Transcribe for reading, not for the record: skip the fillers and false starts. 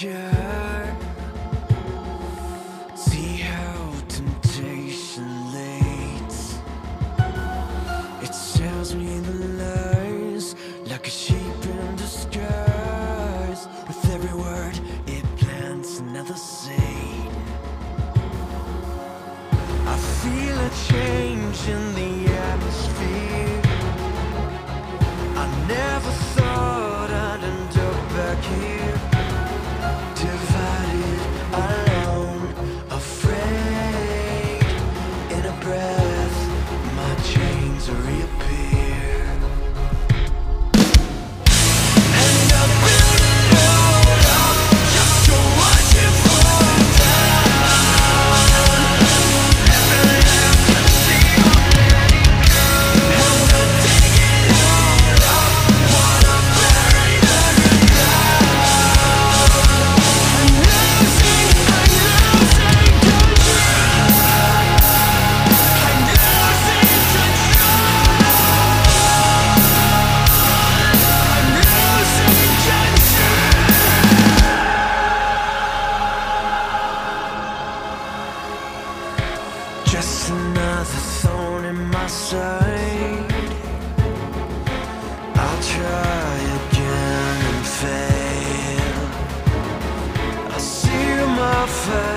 scared. See how temptation leads. It sells me the lies like a sheep in disguise. With every word it plants another seed. I feel a change in the atmosphere. I never thought I'd end up back here, divided, alone, afraid. In a breath, my chains reappear. And I build it all up just to watch it fall down. Never left to see you let it go. And I dig it all up, wanna bury the ground. I'm losing control. I'm losing control. I'm losing control. Just another thorn in my side. I'll try again and fail. I see my face.